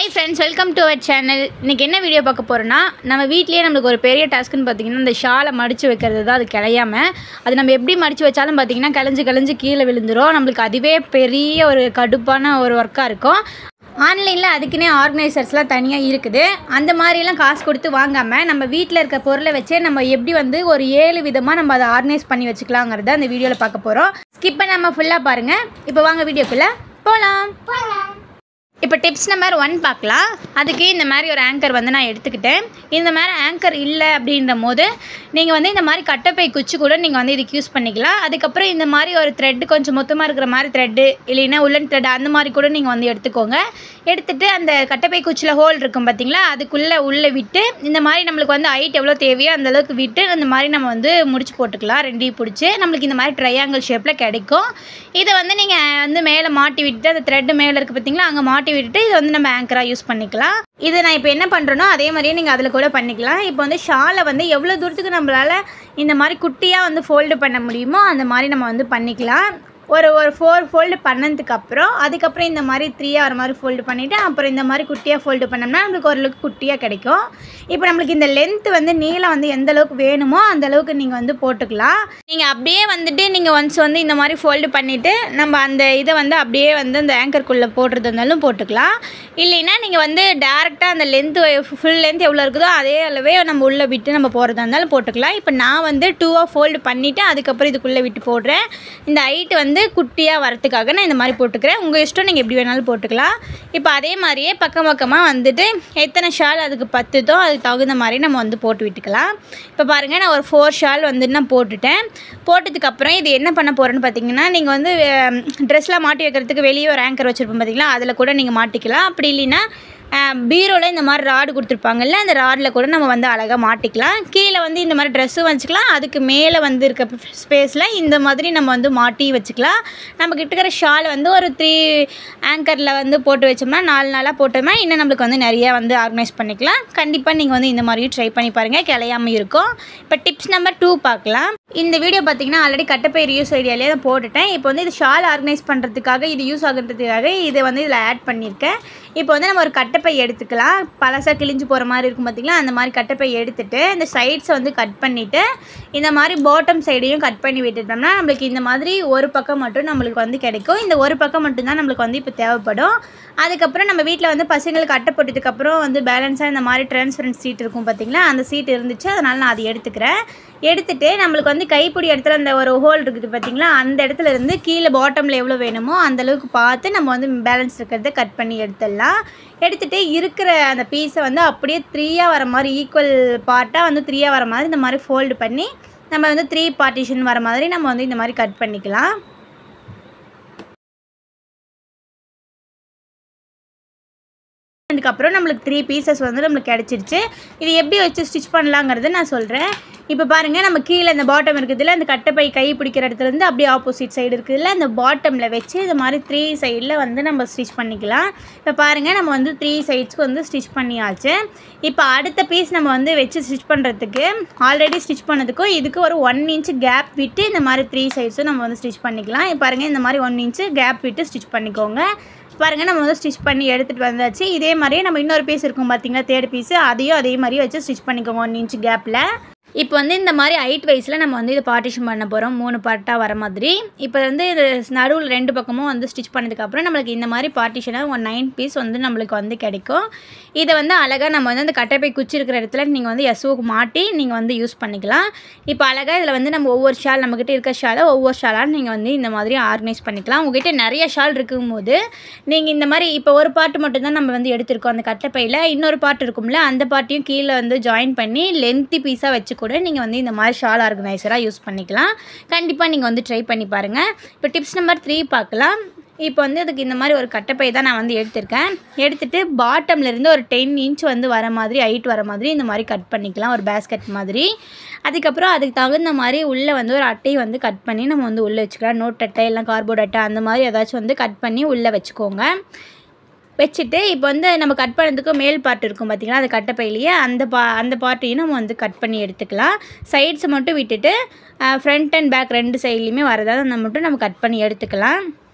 Hi friends, welcome to our channel. இன்றைக்கி என்ன video பார்க்க போகிறோன்னா, நம்ம வீட்லேயே நம்மளுக்கு ஒரு பெரிய டாஸ்க்குன்னு பார்த்திங்கன்னா இந்த ஷாலை மடித்து வைக்கிறது தான். அது கிளையாமல் அது நம்ம எப்படி மடித்து வச்சாலும் பார்த்திங்கன்னா கிளஞ்சு கீழே விழுந்துடும். நம்மளுக்கு அதுவே பெரிய ஒரு கடுப்பான ஒரு ஒர்க்காக இருக்கும். ஆன்லைனில் அதுக்குன்னே ஆர்கனைசர்ஸ்லாம் தனியாக இருக்குது. அந்த மாதிரிலாம் காசு கொடுத்து வாங்காமல் நம்ம வீட்டில் இருக்க பொருளை வச்சே நம்ம எப்படி ஒரு 7 விதமாக நம்ம அதை ஆர்கனைஸ் பண்ணி வச்சுக்கலாங்கிறத அந்த வீடியோவில் பார்க்க போகிறோம். ஸ்கிப் பண்ணாமல் ஃபுல்லாக பாருங்கள். இப்போ வாங்க வீடியோக்குள்ளே போகலாம். இப்போ டிப்ஸ் நம்பர் 1 பார்க்கலாம். அதுக்கு இந்த மாதிரி ஒரு ஆங்கர் நான் எடுத்துக்கிட்டேன். இந்த மாதிரி ஆங்கர் இல்லை அப்படின்ற போது நீங்கள் இந்த மாதிரி கட்டைப்பை குச்சி கூட நீங்கள் இதுக்கு யூஸ் பண்ணிக்கலாம். அதுக்கப்புறம் இந்த மாதிரி ஒரு த்ரெட்டு கொஞ்சம் மொத்தமாக இருக்கிற மாதிரி த்ரெட்டு இல்லைன்னா உள்ளன் த்ரெட் அந்த மாதிரி கூட நீங்கள் எடுத்துக்கோங்க. எடுத்துகிட்டு அந்த கட்டைப்பை குச்சியில் ஹோல் இருக்கும் பார்த்தீங்களா, அதுக்குள்ளே உள்ளே விட்டு இந்த மாதிரி நம்மளுக்கு ஹைட் எவ்வளோ தேவையோ அந்தளவுக்கு விட்டு அந்த மாதிரி நம்ம முடிச்சு போட்டுக்கலாம். ரெண்டையும் பிடிச்சி நம்மளுக்கு இந்த மாதிரி ட்ரையாங்கிள் ஷேப்பில் கிடைக்கும். இதை நீங்கள் மேலே மாட்டி விட்டுட்டு அந்த த்ரெட்டு மேலே இருக்குது பார்த்தீங்களா, அங்கே மாட்டி விட்டுட்டு இது நம்ம ஆங்கராக யூஸ் பண்ணிக்கலாம். இது நான் இப்போ என்ன பண்ணுறேனோ அதே மாதிரியே நீங்கள் அதில் கூட பண்ணிக்கலாம். இப்போ ஷாலை எவ்வளோ தூரத்துக்கு நம்மளால் இந்த மாதிரி குட்டியாக ஃபோல்டு பண்ண முடியுமோ அந்த மாதிரி நம்ம பண்ணிக்கலாம். ஒரு 4 ஃபோல்டு பண்ணதுக்கப்புறம் அதுக்கப்புறம் இந்த மாதிரி 3 வர மாதிரி ஃபோல்டு பண்ணிவிட்டு அப்புறம் இந்த மாதிரி குட்டியாக ஃபோல்டு பண்ணோம்னா நம்மளுக்கு ஓரளவுக்கு குட்டியாக கிடைக்கும். இப்போ நம்மளுக்கு இந்த லென்த்து நீளம் எந்த அளவுக்கு வேணுமோ அந்த அளவுக்கு நீங்கள் போட்டுக்கலாம். நீங்கள் அப்படியே நீங்கள் ஒன்ஸ் இந்த மாதிரி ஃபோல்டு பண்ணிவிட்டு நம்ம அந்த இதை அப்படியே அந்த ஆங்கருக்குள்ளே போடுறது இருந்தாலும் போட்டுக்கலாம். இல்லைன்னா நீங்கள் டேரெக்டாக அந்த லென்த்து ஃபுல் லென்த் எவ்வளோ இருக்குதோ அதே அளவே நம்ம உள்ளே விட்டு நம்ம போகிறதா இருந்தாலும் போட்டுக்கலாம். இப்போ நான் 2ஆக ஃபோல்டு பண்ணிவிட்டு அதுக்கப்புறம் இதுக்குள்ளே விட்டு போடுறேன். இந்த ஹைட்டு குட்டியாக வரத்துக்காக நான் இந்த மாதிரி போட்டுக்கிறேன். உங்கள் இஷ்டம், நீங்கள் எப்படி வேணாலும் போட்டுக்கலாம். இப்போ அதே மாதிரியே பக்கமாக எத்தனை ஷால் அதுக்கு பத்துதோ அதுக்கு தகுந்த மாதிரி நம்ம போட்டு விட்டுக்கலாம். இப்போ பாருங்கள், நான் ஒரு 4 ஷால் நான் போட்டுட்டேன். போட்டதுக்கப்புறம் இது என்ன பண்ண போகிறேன்னு பார்த்தீங்கன்னா, நீங்கள் ட்ரெஸ்லாம் மாட்டி வைக்கிறதுக்கு வெளியே ஒரு ஆங்கர் வச்சுருப்போம் பார்த்தீங்களா, அதில் கூட நீங்கள் மாட்டிக்கலாம். அப்படி இல்லைன்னா பீரோவில் இந்த மாதிரி ராடு கொடுத்துருப்பாங்கல்ல, அந்த ராடில் கூட நம்ம அழகாக மாட்டிக்கலாம். கீழே இந்த மாதிரி ட்ரெஸ்ஸும் வச்சுக்கலாம். அதுக்கு மேலே இருக்க ஸ்பேஸில் இந்த மாதிரி நம்ம மாட்டி வச்சுக்கலாம். நம்ம கிட்ட இருக்கிற ஷால் ஒரு 3 ஆங்கரில் போட்டு வச்சோம்னா 4 நாளாக போட்டோம்னா இன்னும் நம்மளுக்கு நிறையா ஆர்கனைஸ் பண்ணிக்கலாம். கண்டிப்பாக நீங்கள் இந்த மாதிரியும் ட்ரை பண்ணி பாருங்கள், கிளையாமல் இருக்கும். இப்போ டிப்ஸ் நம்பர் 2 பார்க்கலாம். இந்த வீடியோ பார்த்தீங்கன்னா ஆல்ரெடி கட்டைப்பை யூஸ் ஐடியாலே தான் போட்டுட்டேன். இப்போ இது ஷால் ஆர்கனைஸ் பண்ணுறதுக்காக இது யூஸ் ஆகுறதுக்காக இதை இதில் ஆட் பண்ணியிருக்கேன். இப்போ நம்ம ஒரு கட்டைப்பை எடுத்துக்கலாம். பழசாக கிழிஞ்சு போகிற மாதிரி இருக்கும் பார்த்திங்களா, அந்த மாதிரி கட்டைப்பை எடுத்துகிட்டு இந்த சைட்ஸை கட் பண்ணிவிட்டு இந்த மாதிரி பாட்டம் சைடையும் கட் பண்ணி விட்டுட்டோம்னா நம்மளுக்கு இந்த மாதிரி ஒரு பக்கம் மட்டும் நம்மளுக்கு கிடைக்கும். இந்த ஒரு பக்கம் மட்டும்தான் நம்மளுக்கு இப்போ தேவைப்படும். அதுக்கப்புறம் நம்ம வீட்டில் பசங்களுக்கு அட்டை போட்டதுக்கப்புறம் பேலன்ஸாக இந்த மாதிரி டிரான்ஸ்பரன்ட் சீட் இருக்கும் பார்த்திங்களா, அந்த சீட் இருந்துச்சு. அதனால் நான் அதை எடுத்துக்கிறேன். எடுத்துகிட்டு நம்மளுக்கு கைப்பிடி இடத்துல அந்த ஒரு ஹோல் இருக்குது பார்த்திங்களா, அந்த இடத்துல இருந்து கீழே பாட்டமில் எவ்வளோ வேணுமோ அந்தளவுக்கு பார்த்து நம்ம பேலன்ஸ் இருக்கிறத கட் பண்ணி எடுத்துடலாம். எடுத்துகிட்டு இருக்கிற அந்த பீஸை அப்படியே 3ஆக வர மாதிரி ஈக்குவல் பார்ட்டாக 3ஆக வர மாதிரி இந்த மாதிரி ஃபோல்டு பண்ணி நம்ம 3 பார்ட்டிஷன் வர மாதிரி நம்ம இந்த மாதிரி கட் பண்ணிக்கலாம். அதுக்கப்புறம் நம்மளுக்கு 3 பீசஸ் நம்மளுக்கு கிடச்சிருச்சு. இது எப்படி வச்சு ஸ்டிச் பண்ணலாங்கிறது நான் சொல்கிறேன். இப்போ பாருங்கள், நம்ம கீழே இந்த பாட்டம் இருக்குதுல்ல, அந்த கட்டைப்பை கை பிடிக்கிற இடத்துலேருந்து அப்படியே ஆப்போசிட் சைடு இருக்குதுல்ல, அந்த பாட்டமில் வச்சு இது மாதிரி 3 சைடில் நம்ம ஸ்டிச் பண்ணிக்கலாம். இப்போ பாருங்கள், நம்ம 3 சைட்ஸ்க்கு ஸ்டிச் பண்ணியாச்சு. இப்போ அடுத்த பீஸ் நம்ம வச்சு ஸ்டிச் பண்ணுறதுக்கு ஆல்ரெடி ஸ்டிச் பண்ணதுக்கும் இதுக்கு ஒரு 1 இன்ச் கேப் விட்டு இந்த மாதிரி 3 சைட்ஸும் நம்ம ஸ்டிச் பண்ணிக்கலாம். இப்போ பாருங்கள், இந்த மாதிரி 1 இன்ச்சு கேப் விட்டு ஸ்டிச் பண்ணிக்கோங்க. பாருங்கள், நம்ம ஸ்டிச் பண்ணி எடுத்துகிட்டு வந்தாச்சு. இதே மாதிரியே நம்ம இன்னொரு பீஸ் இருக்கும் பார்த்திங்களா, 3rd பீஸு, அதையும் அதே மாதிரி வச்சு ஸ்டிச் பண்ணிக்கோங்க 1 இன்ச் கேப்பில். இப்போ இந்த மாதிரி ஹைட் வைஸில் நம்ம இதை பார்ட்டிஷன் பண்ண போகிறோம், 3 பார்ட்டாக வர மாதிரி. இப்போ இது நடுவில் 2 பக்கமும் ஸ்டிச் பண்ணதுக்கப்புறம் நம்மளுக்கு இந்த மாதிரி பார்ட்டிஷனாக 9 பீஸ் நம்மளுக்கு கிடைக்கும். இதை அழகாக நம்ம அந்த கட்டைப்பை குச்சி இருக்கிற இடத்துல நீங்கள் எஸ்ஓக்கு மாட்டி நீங்கள் யூஸ் பண்ணிக்கலாம். இப்போ அழகாக இதில் நம்ம ஒவ்வொரு ஷால் நம்மக்கிட்ட இருக்க ஷாலை ஒவ்வொரு ஷாலாக நீங்கள் இந்த மாதிரி ஆர்கனைஸ் பண்ணிக்கலாம். உங்கள்கிட்ட நிறைய ஷால் இருக்கும்போது நீங்கள் இந்த மாதிரி இப்போ ஒரு பார்ட்டு மட்டும்தான் நம்ம எடுத்திருக்கோம் அந்த கட்டைப்பையில், இன்னொரு பார்ட் இருக்கும்ல, அந்த பார்ட்டையும் கீழே ஜாயின் பண்ணி லென்த்தி பீஸாக வச்சு கூட நீங்கள் இந்த மாதிரி ஷால் ஆர்கனைசராக யூஸ் பண்ணிக்கலாம். கண்டிப்பாக நீங்கள் ட்ரை பண்ணி பாருங்கள். இப்போ டிப்ஸ் நம்பர் 3 பார்க்கலாம். இப்போ அதுக்கு இந்த மாதிரி ஒரு கட்டைப்பை தான் நான் எடுத்திருக்கேன். எடுத்துகிட்டு பாட்டம்லேருந்து ஒரு 10 இன்ச் வர மாதிரி ஹைட் வர மாதிரி இந்த மாதிரி கட் பண்ணிக்கலாம், ஒரு பேஸ்கெட் மாதிரி. அதுக்கப்புறம் அதுக்கு தகுந்த மாதிரி உள்ளே ஒரு அட்டையை கட் பண்ணி நம்ம உள்ளே வச்சுக்கலாம். நோட் அட்டை இல்லை கார்போர்ட் அட்டை அந்த மாதிரி ஏதாச்சும் கட் பண்ணி உள்ளே வச்சுக்கோங்க. வச்சுட்டு இப்போ நம்ம கட் பண்ணதுக்கு மேல் பார்ட் இருக்கும் பார்த்திங்களா, அந்த கட்டைப்பையிலேயே அந்த பார்ட்டையும் நம்ம கட் பண்ணி எடுத்துக்கலாம். சைட்ஸை மட்டும் விட்டுட்டு ஃப்ரண்ட் அண்ட் பேக் 2 சைட்லேயுமே வரதாக மட்டும் நம்ம கட் பண்ணி எடுத்துக்கலாம்.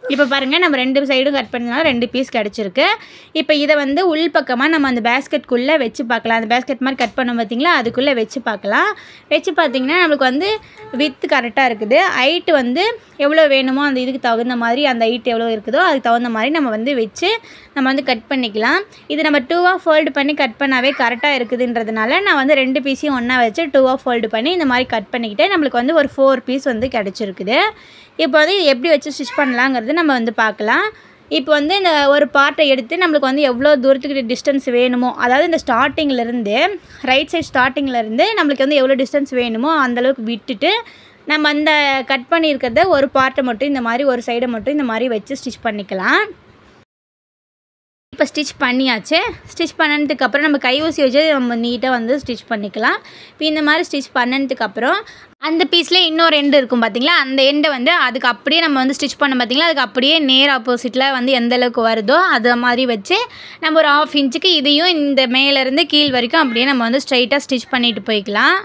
இப்போ பாருங்கள் நம்ம 2 சைடும் கட் பண்ணதுனால 2 பீஸ் கிடச்சிருக்கு. இப்போ இதை வந்து உள் பக்கமாக நம்ம அந்த பேஸ்கெட்குள்ளே வச்சு பார்க்கலாம். அந்த பேஸ்கெட் மாதிரி கட் பண்ணோம் பார்த்திங்களா, அதுக்குள்ளே வச்சு பார்க்கலாம். வச்சு பார்த்திங்கன்னா நம்மளுக்கு வந்து வித்து கரெக்டாக இருக்குது. ஹைட்டு வந்து எவ்வளோ வேணுமோ அந்த இதுக்கு தகுந்த மாதிரி, அந்த ஹைட் எவ்வளோ இருக்குதோ அதுக்கு தகுந்த மாதிரி நம்ம வந்து வச்சு நம்ம வந்து கட் பண்ணிக்கலாம். இது நம்ம 2ஆக ஃபோல்டு பண்ணி கட் பண்ணாவே கரெக்டாக இருக்குதுன்றதுனால நான் வந்து 2 பீஸையும் ஒன்றா வச்சு 2ஆக ஃபோல்டு பண்ணி இந்த மாதிரி கட் பண்ணிக்கிட்டு நம்மளுக்கு வந்து ஒரு 4 பீஸ் வந்து கிடச்சிருக்குது. இப்போ வந்து எப்படி வச்சு ஸ்டிச் பண்ணலாங்கிறது நம்ம வந்து பார்க்கலாம். இப்போ வந்து இந்த ஒரு பார்ட்டை எடுத்து நம்மளுக்கு வந்து எவ்வளோ தூரத்துக்கு டிஸ்டன்ஸ் வேணுமோ, அதாவது இந்த ஸ்டார்டிங்லேருந்து ரைட் சைட் ஸ்டார்டிங்லேருந்து நம்மளுக்கு வந்து எவ்வளோ டிஸ்டன்ஸ் வேணுமோ அந்தளவுக்கு விட்டுட்டு நம்ம அந்த கட் பண்ணியிருக்கிறத ஒரு பார்ட்டை மட்டும் இந்த மாதிரி ஒரு சைடை மட்டும் இந்த மாதிரி வச்சு ஸ்டிச் பண்ணிக்கலாம். இப்போ ஸ்டிச் பண்ணியாச்சு. ஸ்டிச் பண்ணதுக்கப்புறம் நம்ம கை ஊசி வச்சு நம்ம நீட்டாக வந்து ஸ்டிச் பண்ணிக்கலாம். இப்போ இந்த மாதிரி ஸ்டிச் பண்ணதுக்கப்புறம் அந்த பீஸ்லேயே இன்னொரு எண்டு இருக்கும் பார்த்திங்களா, அந்த எண்டை வந்து அதுக்கு அப்படியே நம்ம வந்து ஸ்டிச் பண்ண பார்த்திங்களா, அதுக்கு அப்படியே நேர் ஆப்போசிட்டில் வந்து எந்த அளவுக்கு வருதோ அது மாதிரி வச்சு நம்ம ஒரு 1/2 இன்ச்சுக்கு இதையும் இந்த மேலேருந்து கீழ் வரைக்கும் அப்படியே நம்ம வந்து ஸ்ட்ரைட்டாக ஸ்டிச் பண்ணிட்டு போய்க்கலாம்.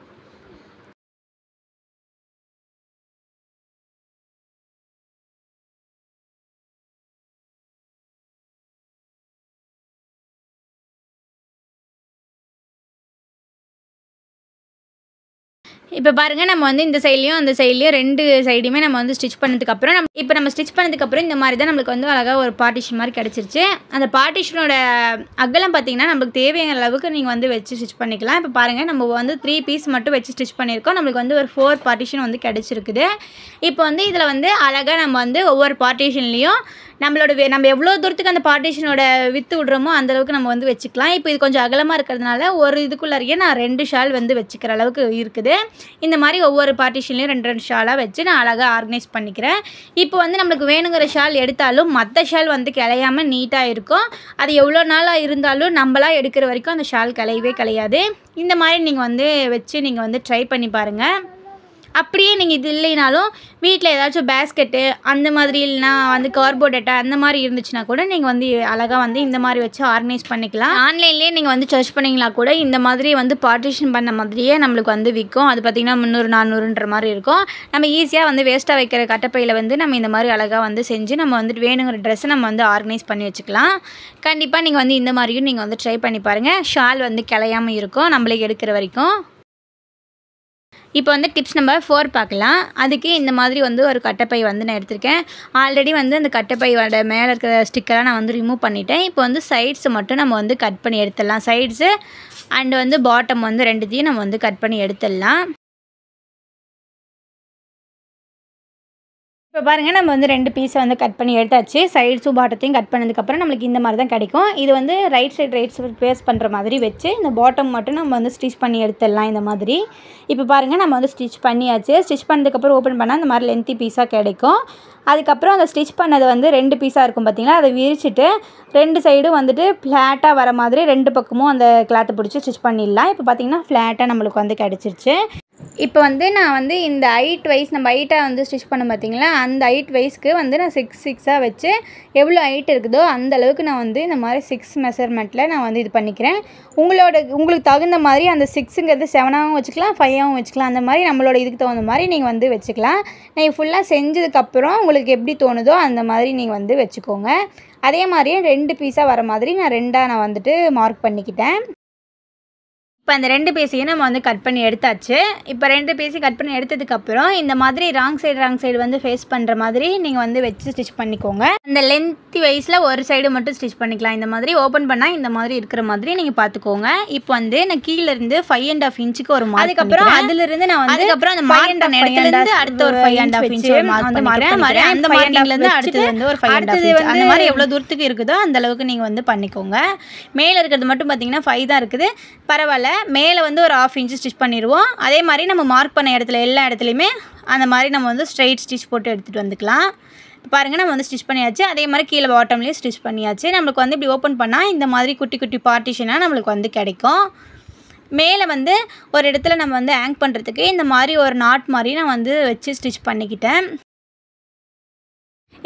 இப்போ பாருங்கள் நம்ம வந்து இந்த சைட்லேயும் அந்த சைட்லேயும் 2 சைடுமே நம்ம வந்து ஸ்டிச் பண்ணதுக்கப்புறம் நம்ம ஸ்டிச் பண்ணதுக்கப்புறம் இந்த மாதிரி தான் நம்மளுக்கு வந்து அழகாக ஒரு பார்ட்டிஷன் மாதிரி கிடச்சிருச்சு. அந்த பார்ட்டிஷனோட அகலம் பார்த்திங்கன்னா நம்மளுக்கு தேவையான அளவுக்கு நீங்கள் வந்து வச்சு ஸ்டிச் பண்ணிக்கலாம். இப்போ பாருங்கள் நம்ம வந்து 3 பீஸ் மட்டும் வச்சு ஸ்டிச் பண்ணியிருக்கோம். நம்மளுக்கு வந்து ஒரு 4 பார்ட்டிஷன் வந்து கிடச்சிருக்குது. இப்போ வந்து இதில் வந்து அழகாக நம்ம வந்து ஒவ்வொரு பார்ட்டிஷன்லேயும் நம்ம எவ்வளோ தூரத்துக்கு அந்த பார்ட்டிஷனோட வித்து விடுறோமோ அந்தளவுக்கு நம்ம வந்து வச்சுக்கலாம். இப்போ இது கொஞ்சம் அகலமாக இருக்கிறதுனால ஒரு இதுக்குள்ளேயே நான் 2 ஷால் வந்து வச்சுக்கிற அளவுக்கு இருக்குது. இந்த மாதிரி ஒவ்வொரு பார்ட்டிஷன்லேயும் 2 ஷாலாக வச்சு நான் அழகாக ஆர்கனைஸ் பண்ணிக்கிறேன். இப்போ வந்து நம்மளுக்கு வேணுங்கிற ஷால் எடுத்தாலும் மற்ற ஷால் வந்து கிளையாமல் நீட்டாக இருக்கும். அது எவ்வளோ நாளாக இருந்தாலும் நம்மளாக எடுக்கிற வரைக்கும் அந்த ஷால் கிளையவே கிடையாது. இந்த மாதிரி நீங்கள் வந்து வச்சு நீங்கள் வந்து ட்ரை பண்ணி பாருங்கள். அப்படியே நீங்கள் இது இல்லைனாலும் வீட்டில் ஏதாச்சும் பேஸ்கெட்டு அந்த மாதிரி இல்லைனா வந்து கார்போர்ட் அட்டை அந்த மாதிரி இருந்துச்சுன்னா கூட நீங்கள் வந்து அழகாக வந்து இந்த மாதிரி வச்சு ஆர்கனைஸ் பண்ணிக்கலாம். ஆன்லைன்லேயே நீங்கள் வந்து சர்ச் பண்ணிங்களா கூட இந்த மாதிரி வந்து பார்ட்டிஷன் பண்ண மாதிரியே நம்மளுக்கு வந்து விற்கும். அது பார்த்திங்கன்னா 300-400ன்ற மாதிரி இருக்கும். நம்ம ஈஸியாக வந்து வேஸ்ட்டாக வைக்கிற கட்டப்பையில் வந்து நம்ம இந்த மாதிரி அழகாக வந்து செஞ்சு நம்ம வந்துட்டு வேணுங்கிற ட்ரெஸ்ஸை நம்ம வந்து ஆர்கனைஸ் பண்ணி வச்சுக்கலாம். கண்டிப்பாக நீங்கள் வந்து இந்த மாதிரியும் நீங்கள் வந்து ட்ரை பண்ணி பாருங்கள். ஷால் வந்து கிளையாமல் இருக்கும் நம்மளுக்கு எடுக்கிற வரைக்கும். இப்போ வந்து டிப்ஸ் நம்பர் 4 பார்க்கலாம். அதுக்கு இந்த மாதிரி வந்து ஒரு கட்டைப்பை வந்து நான் எடுத்திருக்கேன். ஆல்ரெடி வந்து அந்த கட்டைப்பையோட மேலே இருக்கிற ஸ்டிக்கரெலாம் நான் வந்து ரிமூவ் பண்ணிட்டேன். இப்போ வந்து சைட்ஸ் மட்டும் நம்ம வந்து கட் பண்ணி எடுத்துடலாம். சைட்ஸு அண்ட் வந்து பாட்டம் வந்து 2த்தையும் நம்ம வந்து கட் பண்ணி எடுத்துடலாம். இப்போ பாருங்கள் நம்ம வந்து 2 பீஸை வந்து கட் பண்ணி எடுத்தாச்சு. சைட்ஸும் பாட்டத்தையும் கட் பண்ணதுக்கப்புறம் நம்மளுக்கு இந்த மாதிரி தான் கிடைக்கும். இது வந்து ரைட் சைடு ஃபேஸ் பண்ணுற மாதிரி வச்சு இந்த பாட்டம் மட்டும் நம்ம வந்து ஸ்டிச் பண்ணி எடுத்துடலாம் இந்த மாதிரி. இப்போ பாருங்கள் நம்ம வந்து ஸ்டிச் பண்ணியாச்சு. ஸ்டிச் பண்ணதுக்கப்புறம் ஓப்பன் பண்ணால் இந்த மாதிரி லென்த்தி பீஸாக கிடைக்கும். அதுக்கப்புறம் அந்த ஸ்டிச் பண்ணது வந்து 2 பீஸாக இருக்கும் பார்த்திங்களா, அதை விரிச்சிட்டு 2 சைடும் வந்துட்டு ஃப்ளாட்டாக வர மாதிரி 2 பக்கமும் அந்த கிளாத்தை பிடிச்சி ஸ்டிச் பண்ணிடலாம். இப்போ பார்த்திங்கன்னா ஃப்ளாட்டாக நம்மளுக்கு வந்து கிடச்சிருச்சு. இப்போ வந்து நான் வந்து இந்த ஹைட் வைஸ் நம்ம ஹைட்டாக வந்து ஸ்டிச் பண்ண பார்த்திங்களா, அந்த ஹைட் வைஸ்க்கு வந்து நான் 6 வச்சு எவ்வளோ ஹைட் இருக்குதோ அந்த அளவுக்கு நான் வந்து இந்த மாதிரி 6 மெஷர்மெண்ட்டில் நான் வந்து இது பண்ணிக்கிறேன். உங்களுக்கு தகுந்த மாதிரி அந்த 6ங்கிறது 7ஆகவும் வச்சுக்கலாம், 5ஆகவும் வச்சுக்கலாம். அந்த மாதிரி நம்மளோட இதுக்கு தகுந்த மாதிரி நீங்கள் வந்து வச்சுக்கலாம். நீங்கள் ஃபுல்லாக செஞ்சதுக்கப்புறம் உங்களுக்கு எப்படி தோணுதோ அந்த மாதிரி நீங்கள் வந்து வச்சுக்கோங்க. அதே மாதிரியே 2 பீஸாக வர மாதிரி நான் 2ஆக நான் வந்துட்டு மார்க் பண்ணிக்கிட்டேன். இப்போ அந்த 2 பீஸையும் நம்ம வந்து கட் பண்ணி எடுத்தாச்சு. இப்போ 2 பீஸையும் கட் பண்ணி எடுத்ததுக்கப்புறம் இந்த மாதிரி ராங் சைடு வந்து ஃபேஸ் பண்ணுற மாதிரி நீங்கள் வந்து வச்சு ஸ்டிச் பண்ணிக்கோங்க. அந்த லென்த் வைஸில் ஒரு சைடு மட்டும் ஸ்டிச் பண்ணிக்கலாம். இந்த மாதிரி ஓப்பன் பண்ணால் இந்த மாதிரி இருக்கிற மாதிரி நீங்கள் பார்த்துக்கோங்க. இப்போ வந்து நான் கீழேருந்து 5.5 இன்ச்சுக்கு ஒரு மார்க், அதுக்கப்புறம் அதிலிருந்து நான் வந்து அதுக்கப்புறம் அந்த மார்க் இடத்துலேருந்து அடுத்த ஒரு 5.5 இன்ச்சு மார்க் பண்ணுறேன். அந்த மார்க்கிங்லேருந்து அடுத்தது வந்து ஒரு 5.5 இன்ச்சு அந்த மாதிரி எவ்வளோ தூரத்துக்கு இருக்குதோ அந்த அளவுக்கு நீங்கள் வந்து பண்ணிக்கோங்க. மேலே இருக்கிறது மட்டும் பார்த்தீங்கன்னா 5 தான் இருக்குது, பரவாயில்ல. மேலே வந்து ஒரு 1/2 இன்ச்சு ஸ்டிச் பண்ணிடுவோம். அதே மாதிரி நம்ம மார்க் பண்ண இடத்துல எல்லா இடத்துலையுமே அந்த மாதிரி நம்ம வந்து ஸ்ட்ரைட் ஸ்டிச் போட்டு எடுத்துகிட்டு வந்துக்கலாம். பாருங்கள் நம்ம வந்து ஸ்டிச் பண்ணியாச்சு. அதே மாதிரி கீழே பாட்டம்லேயும் ஸ்டிச் பண்ணியாச்சு. நம்மளுக்கு வந்து இப்படி ஓப்பன் பண்ணால் இந்த மாதிரி குட்டி குட்டி பார்ட்டிஷனாக நம்மளுக்கு வந்து கிடைக்கும். மேலே வந்து ஒரு இடத்துல நம்ம வந்து ஹேங் பண்ணுறதுக்கு இந்த மாதிரி ஒரு நாட் மாதிரி நான் வந்து வச்சு ஸ்டிச் பண்ணிக்கிட்டேன்.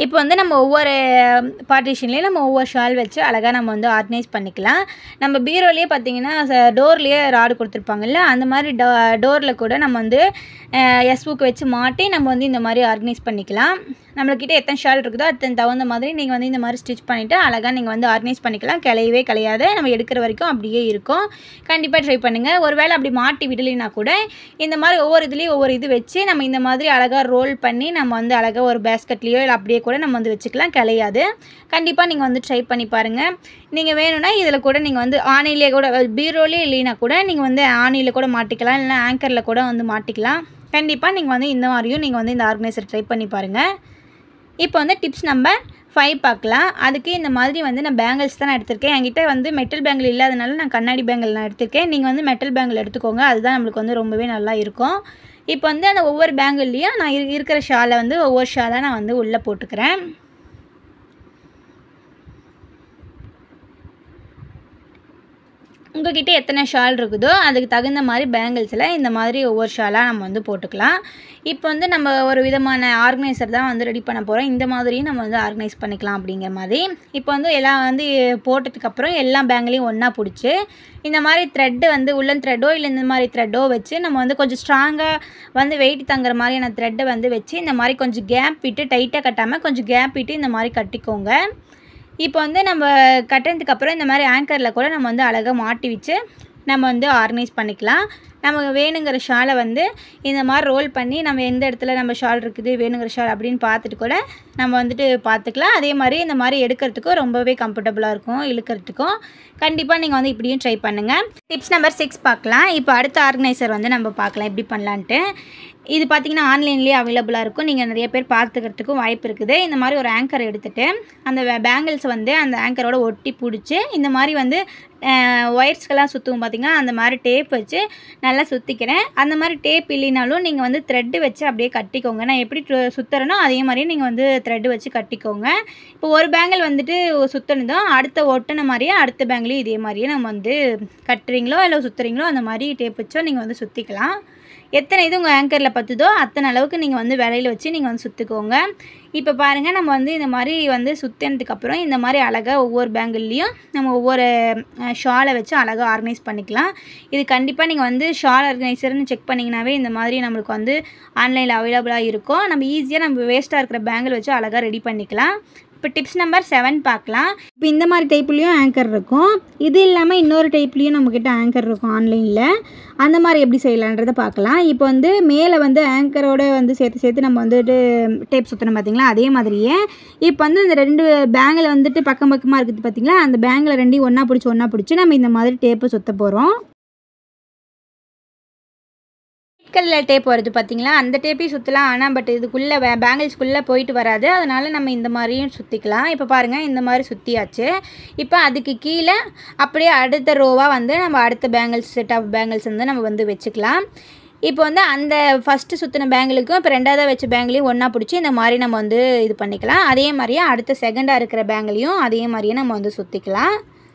இப்போ வந்து நம்ம ஒவ்வொரு பார்ட்டிஷன்லேயும் நம்ம ஒவ்வொரு ஷால் வச்சு அழகாக நம்ம வந்து ஆர்கனைஸ் பண்ணிக்கலாம். நம்ம பீரோலேயே பார்த்தீங்கன்னா டோர்லேயே ராடு கொடுத்துருப்பாங்கல்ல, அந்த மாதிரி டோரில் கூட நம்ம வந்து எஸ்வுக்கு வச்சு மாட்டி நம்ம வந்து இந்த மாதிரி ஆர்கனைஸ் பண்ணிக்கலாம். நம்மள்கிட்ட எத்தனை ஷால் இருக்குதோ அத்தனை தகுந்த மாதிரி நீங்கள் வந்து இந்த மாதிரி ஸ்டிச் பண்ணிவிட்டு அழகாக நீங்கள் வந்து ஆர்கனைஸ் பண்ணிக்கலாம். கிளையவே கிடையாது, நம்ம எடுக்கிற வரைக்கும் அப்படியே இருக்கும். கண்டிப்பாக ட்ரை பண்ணுங்கள். ஒருவேளை அப்படி மாட்டி விடலைன்னா கூட இந்த மாதிரி ஒவ்வொரு இதுலேயும் ஒவ்வொரு இது வச்சு நம்ம இந்த மாதிரி அழகாக ரோல் பண்ணி நம்ம வந்து அழகாக ஒரு பேஸ்கெட்லேயோ இல்லை அப்படியே கூட நம்ம வந்து வச்சுக்கலாம். கிடையாது, கண்டிப்பாக நீங்கள் வந்து ட்ரை பண்ணி பாருங்கள். நீங்கள் வேணும்னா இதில் கூட நீங்கள் வந்து ஆணிலே கூட பீரோலே இல்லைன்னா கூட நீங்கள் வந்து ஆணியில் கூட மாட்டிக்கலாம், இல்லைனா ஆங்கரில் கூட வந்து மாட்டிக்கலாம். கண்டிப்பாக நீங்கள் வந்து இந்த மாதிரியும் நீங்கள் வந்து இந்த ஆர்கனைசர் ட்ரை பண்ணி பாருங்கள். இப்போ வந்து டிப்ஸ் நம்பர் 5 பார்க்கலாம். அதுக்கு இந்த மாதிரி வந்து நான் பேங்கிள்ஸ் தான் நான் எடுத்திருக்கேன். என்கிட்ட வந்து மெட்டல் பேங்கிள் இல்லாதனால நான் கண்ணாடி பேங்கிள் நான் எடுத்திருக்கேன். நீங்கள் வந்து மெட்டல் பேங்கிள் எடுத்துக்கோங்க, அதுதான் நம்மளுக்கு வந்து ரொம்பவே நல்லா இருக்கும். இப்போ வந்து அந்த ஒவ்வொரு பேங்கிள்லேயும் நான் இருக்கிற ஷாலை வந்து ஒவ்வொரு ஷாலாக நான் வந்து உள்ளே போட்டுக்கிறேன். உங்கள்கிட்ட எத்தனை ஷால் இருக்குதோ அதுக்கு தகுந்த மாதிரி பேங்கிள்ஸில் இந்த மாதிரி ஒவ்வொரு ஷாலாக நம்ம வந்து போட்டுக்கலாம். இப்போ வந்து நம்ம ஒரு விதமான ஆர்கனைசர் தான் வந்து ரெடி பண்ண போகிறோம். இந்த மாதிரியும் நம்ம வந்து ஆர்கனைஸ் பண்ணிக்கலாம் அப்படிங்கிற மாதிரி. இப்போ வந்து எல்லாம் வந்து போட்டதுக்கப்புறம் எல்லா பேங்கிலையும் ஒன்றா பிடிச்சி இந்த மாதிரி த்ரெட்டு வந்து உள்ளன் த்ரெட்டோ இல்லை இந்த மாதிரி த்ரெட்டோ வச்சு நம்ம வந்து கொஞ்சம் ஸ்ட்ராங்காக வந்து வெயிட் தங்குற மாதிரியான த்ரெட்டை வந்து வச்சு இந்த மாதிரி கொஞ்சம் கேப் விட்டு டைட்டாக கட்டாமல் கொஞ்சம் கேப் விட்டு இந்த மாதிரி கட்டிக்கோங்க. இப்போ வந்து நம்ம கட்டினதுக்கப்புறம் இந்த மாதிரி ஆங்கரில் கூட நம்ம வந்து அழகாக மாட்டி வச்சு நம்ம வந்து ஆர்கனைஸ் பண்ணிக்கலாம். நமக்கு வேணுங்கிற ஷாலை வந்து இந்த மாதிரி ரோல் பண்ணி நம்ம எந்த இடத்துல நம்ம ஷால் இருக்குது வேணுங்கிற ஷால் அப்படின்னு பார்த்துட்டு கூட நம்ம வந்துட்டு பார்த்துக்கலாம். அதே மாதிரி இந்த மாதிரி எடுக்கிறதுக்கும் ரொம்பவே கம்ஃபர்டபுளாக இருக்கும், இழுக்கிறதுக்கும். கண்டிப்பாக நீங்கள் வந்து இப்படியும் ட்ரை பண்ணுங்கள். டிப்ஸ் நம்பர் 6 பார்க்கலாம். இப்போ அடுத்த ஆர்கனைசர் வந்து நம்ம பார்க்கலாம் எப்படி பண்ணலான்ட்டு. இது பார்த்திங்கன்னா ஆன்லைன்லேயே அவைலபிளாக இருக்கும். நீங்கள் நிறைய பேர் பார்த்துக்கிறதுக்கும் வாய்ப்பு இருக்குது. இந்த மாதிரி ஒரு ஆங்கர் எடுத்துகிட்டு அந்த பேங்கிள்ஸ் வந்து அந்த ஆங்கரோட ஒட்டி பிடிச்சி இந்த மாதிரி வந்து ஒயர்ஸ்க்கெல்லாம் சுற்றுவோம் பார்த்திங்கன்னா, அந்த மாதிரி டேப் வச்சு நல்லா சுற்றிக்கிறேன். அந்த மாதிரி டேப் இல்லைனாலும் நீங்கள் வந்து த்ரெட்டு வச்சு அப்படியே கட்டிக்கோங்க. நான் எப்படி சுற்றுறேனோ அதே மாதிரியே நீங்கள் வந்து த்ரெட்டு வச்சு கட்டிக்கோங்க. இப்போ ஒரு பேங்கிள் வந்துட்டு சுற்றினதும் அடுத்த ஒட்டின மாதிரியே அடுத்த பேங்கிளையும் இதே மாதிரியே நம்ம வந்து கட்டுறீங்களோ இல்லை சுற்றுறீங்களோ அந்த மாதிரி டேப் வச்சோ நீங்கள் வந்து சுற்றிக்கலாம். எத்தனை இது உங்கள் ஆங்கரில் பற்றுதோ அத்தனை அளவுக்கு நீங்கள் வந்து விலையில் வச்சு நீங்கள் வந்து சுற்றிக்கோங்க. இப்போ பாருங்கள், நம்ம வந்து இந்த மாதிரி வந்து சுற்றினதுக்கப்புறம் இந்த மாதிரி அழகாக ஒவ்வொரு பேங்கிள்லேயும் நம்ம ஒவ்வொரு ஷாலை வச்சு அழகாக ஆர்கனைஸ் பண்ணிக்கலாம். இது கண்டிப்பாக நீங்கள் வந்து ஷால் ஆர்கனைசர்னு செக் பண்ணிங்கனாவே இந்த மாதிரி நம்மளுக்கு வந்து ஆன்லைனில் அவைலபிளாக இருக்கும். நம்ம ஈஸியாக நம்ம வேஸ்ட்டாக இருக்கிற பேங்கிள் வச்சு அழகாக ரெடி பண்ணிக்கலாம். இப்போ டிப்ஸ் நம்பர் 7 பார்க்கலாம். இப்போ இந்த மாதிரி டைப்லேயும் ஆங்கர் இருக்கும். இது இல்லாமல் இன்னொரு டைப்லேயும் நம்மக்கிட்ட ஆங்கர் இருக்கும் ஆன்லைனில். அந்த மாதிரி எப்படி செய்யலான்றதை பார்க்கலாம். இப்போ வந்து மேலே வந்து ஆங்கரோடு வந்து சேர்த்து நம்ம வந்துட்டு டேப் சுற்றணும் பார்த்திங்களா, அதே மாதிரியே இப்போ வந்து இந்த 2 பேங்கில் வந்துட்டு பக்கம் பக்கமாக இருக்குது பார்த்திங்களா, அந்த பேங்கில் 2 ஒன்றா பிடிச்சி நம்ம இந்த மாதிரி டேப்பு சுற்ற போகிறோம். கலர் டேப் வருது பார்த்திங்களா, அந்த டேப்பையும் சுற்றலாம். ஆனால் பட் இதுக்குள்ளே பேங்கிள்ஸ்குள்ளே போயிட்டு வராது, அதனால் நம்ம இந்த மாதிரியும் சுற்றிக்கலாம். இப்போ பாருங்கள், இந்த மாதிரி சுற்றியாச்சு. இப்போ அதுக்கு கீழே அப்படியே அடுத்த ரோவாக வந்து நம்ம அடுத்த பேங்கிள்ஸ் செட் ஆஃப் பேங்கிள்ஸ் வந்து நம்ம வந்து வச்சுக்கலாம். இப்போ வந்து அந்த ஃபஸ்ட்டு சுற்றின பேங்கிளுக்கும் இப்போ ரெண்டாவதாக வச்ச பேங்கிளையும் ஒன்றா பிடிச்சி இந்த மாதிரி நம்ம வந்து இது பண்ணிக்கலாம். அதே மாதிரியே அடுத்த செகண்டாக இருக்கிற பேங்கிளையும் அதே மாதிரியே நம்ம வந்து சுற்றிக்கலாம்.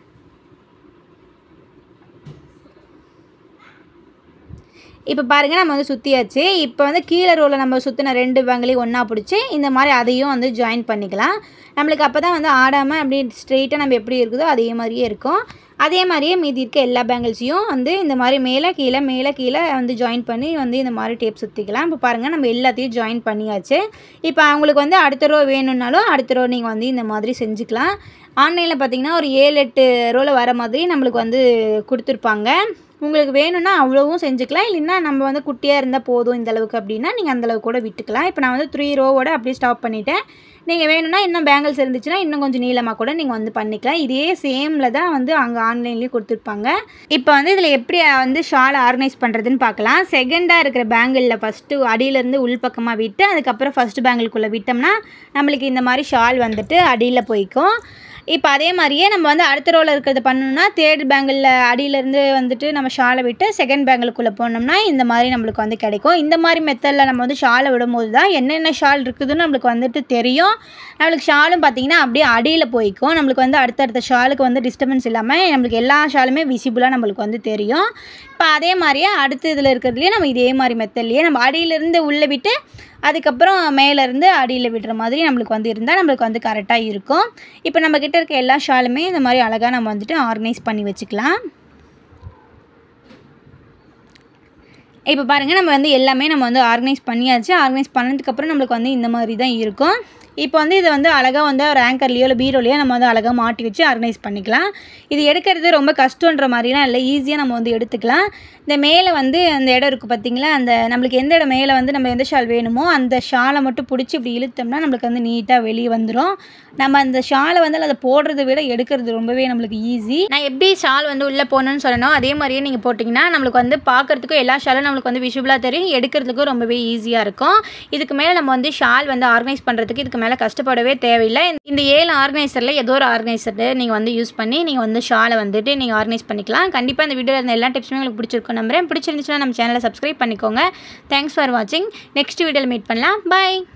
இப்போ பாருங்கள், நம்ம வந்து சுற்றியாச்சு. இப்போ வந்து கீழே ரோவில் நம்ம சுற்றின 2 பேங்கிளையும் ஒன்றா பிடிச்சி இந்த மாதிரி அதையும் வந்து ஜாயின் பண்ணிக்கலாம். நம்மளுக்கு அப்போ தான் வந்து ஆடாமல் அப்படியே ஸ்ட்ரெயிட்டாக நம்ம எப்படி இருக்குதோ அதே மாதிரியே இருக்கும். அதே மாதிரியே மீதி இருக்க எல்லா பேங்கிள்ஸையும் வந்து இந்த மாதிரி மேலே கீழே வந்து ஜாயின் பண்ணி வந்து இந்த மாதிரி டேப் சுற்றிக்கலாம். இப்போ பாருங்கள், நம்ம எல்லாத்தையும் ஜாயின் பண்ணியாச்சு. இப்போ அவங்களுக்கு வந்து அடுத்த ரோ வேணும்னாலும் அடுத்த ரோ நீங்கள் வந்து இந்த மாதிரி செஞ்சுக்கலாம். ஆன்லைனில் பார்த்திங்கன்னா ஒரு 7-8 ரோவில் வர மாதிரி நம்மளுக்கு வந்து கொடுத்துருப்பாங்க. உங்களுக்கு வேணும்னா அவ்வளவும் செஞ்சுக்கலாம். இல்லைன்னா நம்ம வந்து குட்டியாக இருந்தால் போதும் இந்தளவுக்கு அப்படின்னா நீங்கள் அந்தளவுக்கு கூட விட்டுக்கலாம். இப்போ நான் வந்து 3 ரோவோட அப்படியே ஸ்டாப் பண்ணிவிட்டேன். நீங்கள் வேணும்னா இன்னும் பேங்கிள்ஸ் இருந்துச்சுன்னா இன்னும் கொஞ்சம் நீளமாக கூட நீங்கள் வந்து பண்ணிக்கலாம். இதே சேமில் தான் வந்து அங்கே ஆன்லைன்லேயும் கொடுத்துருப்பாங்க. இப்போ வந்து இதில் எப்படி வந்து ஷாலை ஆர்கனைஸ் பண்ணுறதுன்னு பார்க்கலாம். செகண்டாக இருக்கிற பேங்கிளில் ஃபஸ்ட்டு அடியிலேருந்து உள்பக்கமாக விட்டு அதுக்கப்புறம் ஃபஸ்ட்டு பேங்கிள்குள்ளே விட்டோம்னா நம்மளுக்கு இந்த மாதிரி ஷால் வந்துட்டு அடியில் போய்க்கும். இப்போ அதே மாதிரியே நம்ம வந்து அடுத்த ரோவில் இருக்கிறத பண்ணணும்னா தேர்ட் பேங்கிளில் அடியிலேருந்து வந்துட்டு நம்ம ஷாலை விட்டு செகண்ட் பேங்கிளுக்குள்ளே போனோம்னா இந்த மாதிரி நம்மளுக்கு வந்து கிடைக்கும். இந்த மாதிரி மெத்தடில் நம்ம வந்து ஷாலை விடும்போது தான் என்னென்ன ஷால் இருக்குதுன்னு நம்மளுக்கு வந்துட்டு தெரியும். நம்மளுக்கு ஷாலும் பார்த்திங்கன்னா அப்படியே அடியில் போய்க்கும். நம்மளுக்கு வந்து அடுத்தடுத்த ஷாலுக்கு வந்து டிஸ்டர்பன்ஸ் இல்லாமல் நம்மளுக்கு எல்லா ஷாலுமே விசிபிளாக நம்மளுக்கு வந்து தெரியும். இப்போ அதே மாதிரியே அடுத்த இதில் இருக்கிறதுலையே நம்ம இதே மாதிரி மெத்தட்லேயே நம்ம அடியிலேருந்து உள்ளே விட்டு அதுக்கப்புறம் மேலேருந்து அடியில் விடுற மாதிரி நம்மளுக்கு வந்து இருந்தால் நம்மளுக்கு வந்து கரெக்டாக இருக்கும். இப்போ நம்மக்கிட்ட இருக்க எல்லா ஷாலுமே இந்த மாதிரி அழகாக நம்ம வந்துட்டு ஆர்கனைஸ் பண்ணி வச்சுக்கலாம். இப்போ பாருங்கள், நம்ம வந்து எல்லாமே நம்ம வந்து ஆர்கனைஸ் பண்ணியாச்சு. ஆர்கனைஸ் பண்ணதுக்கப்புறம் நம்மளுக்கு வந்து இந்த மாதிரி தான் இருக்கும். இப்போ வந்து இதை வந்து அழகாக வந்து ஒரு ஆங்கர்லேயோ இல்லை பீரோலையோ நம்ம வந்து அழகாக மாட்டி வச்சு ஆர்கனைஸ் பண்ணிக்கலாம். இது எடுக்கிறது ரொம்ப கஷ்டன்ற மாதிரிலாம் இல்லை, ஈஸியாக நம்ம வந்து எடுத்துக்கலாம். இந்த மேலே வந்து அந்த இடம் இருக்குது பார்த்திங்களா, அந்த நம்மளுக்கு எந்த இடம் மேலே வந்து நம்ம எந்த ஷால் வேணுமோ அந்த ஷாலை மட்டும் பிடிச்சி இப்படி இழுத்தோம்னா நம்மளுக்கு வந்து நீட்டாக வெளியே வந்துடும். நம்ம அந்த ஷாலை வந்து அதை போடுறத விட எடுக்கிறது ரொம்பவே நம்மளுக்கு ஈஸி. நான் எப்படி ஷால் வந்து உள்ளே போகணுன்னு சொல்லணும் அதே மாதிரியே நீங்கள் போட்டிங்கன்னா நம்மளுக்கு வந்து பார்க்குறதுக்கும் எல்லா ஷாலும் நம்மளுக்கு வந்து விஷுவலாக தெரியும், எடுக்கிறதுக்கும் ரொம்பவே ஈஸியாக இருக்கும். இதுக்கு மேலே நம்ம வந்து ஷால் வந்து ஆர்கனைஸ் பண்ணுறதுக்கு இதுக்கு மேலே கஷ்டப்படவே தேவையில்லை. இந்த 7 ஆர்கனைசரில் ஏதோ ஒரு ஆர்கனைசர் நீங்கள் வந்து யூஸ் பண்ணி நீங்கள் வந்து ஷாலை வந்துட்டு நீங்கள் ஆர்கனைஸ் பண்ணிக்கலாம். கண்டிப்பாக இந்த வீடியோவில் இருந்த எல்லா டிப்ஸுமே உங்களுக்கு பிடிச்சிருக்கும் நம்புறேன். பிடிச்சிருந்துச்சுன்னா நம்ம சேனலை சப்ஸ்கிரைப் பண்ணிக்கோங்க. தேங்க்ஸ் ஃபார் வாட்சிங். நெக்ஸ்ட் வீடியோவில் மீட் பண்ணலாம். பாய்.